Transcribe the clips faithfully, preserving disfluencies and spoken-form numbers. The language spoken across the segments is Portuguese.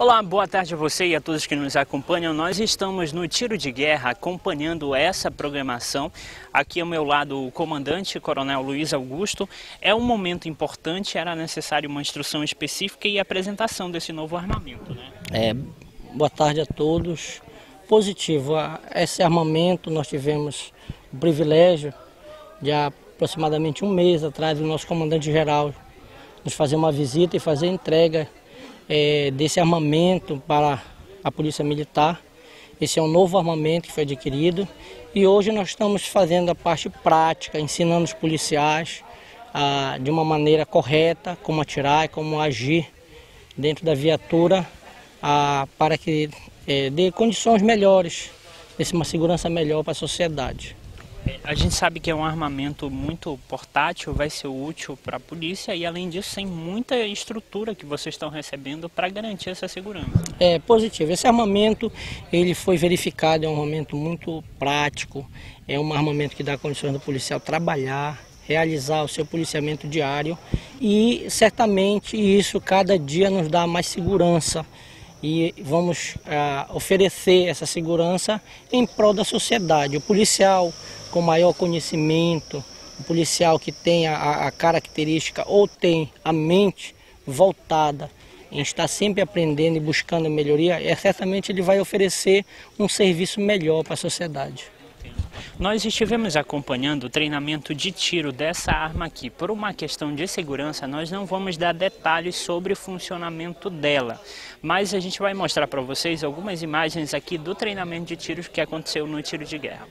Olá, boa tarde a você e a todos que nos acompanham. Nós estamos no Tiro de Guerra acompanhando essa programação. Aqui ao meu lado o comandante, Coronel Luiz Augusto. É um momento importante, era necessário uma instrução específica e apresentação desse novo armamento, né? É, boa tarde a todos. Positivo, esse armamento nós tivemos o privilégio de aproximadamente um mês atrás o nosso comandante-geral nos fazer uma visita e fazer a entrega É, desse armamento para a Polícia Militar. Esse é um novo armamento que foi adquirido e hoje nós estamos fazendo a parte prática, ensinando os policiais a, de uma maneira correta, como atirar e como agir dentro da viatura a, para que é, dê condições melhores, dê uma segurança melhor para a sociedade. A gente sabe que é um armamento muito portátil, vai ser útil para a polícia e, além disso, tem muita estrutura que vocês estão recebendo para garantir essa segurança. É positivo. Esse armamento ele foi verificado, é um armamento muito prático, é um armamento que dá condições do policial trabalhar, realizar o seu policiamento diário e, certamente, isso cada dia nos dá mais segurança. E vamos uh, oferecer essa segurança em prol da sociedade. O policial com maior conhecimento, o policial que tem a, a característica ou tem a mente voltada em estar sempre aprendendo e buscando melhoria, é, certamente ele vai oferecer um serviço melhor para a sociedade. Nós estivemos acompanhando o treinamento de tiro dessa arma aqui. Por uma questão de segurança, nós não vamos dar detalhes sobre o funcionamento dela, mas a gente vai mostrar para vocês algumas imagens aqui do treinamento de tiros que aconteceu no Tiro de Guerra.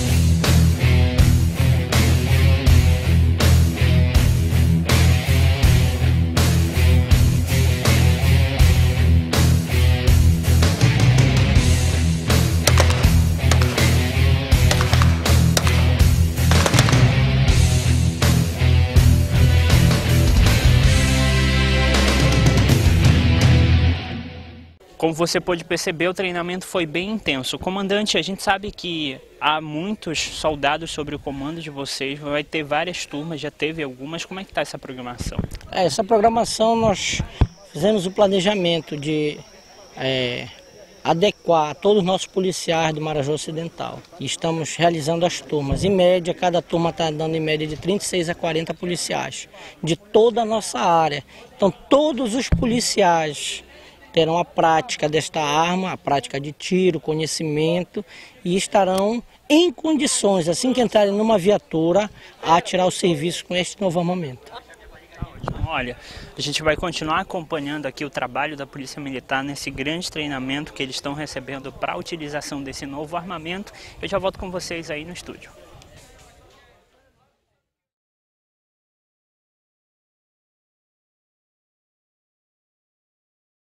Como você pode perceber, o treinamento foi bem intenso. Comandante, a gente sabe que há muitos soldados sobre o comando de vocês, vai ter várias turmas, já teve algumas. Como é que está essa programação? É, essa programação nós fizemos o planejamento de é, adequar todos os nossos policiais do Marajó Ocidental. E estamos realizando as turmas. Em média, cada turma está dando em média de trinta e seis a quarenta policiais, de toda a nossa área. Então todos os policiais terão a prática desta arma, a prática de tiro, conhecimento e estarão em condições, assim que entrarem numa viatura, a atirar o serviço com este novo armamento. Olha, a gente vai continuar acompanhando aqui o trabalho da Polícia Militar nesse grande treinamento que eles estão recebendo para a utilização desse novo armamento. Eu já volto com vocês aí no estúdio.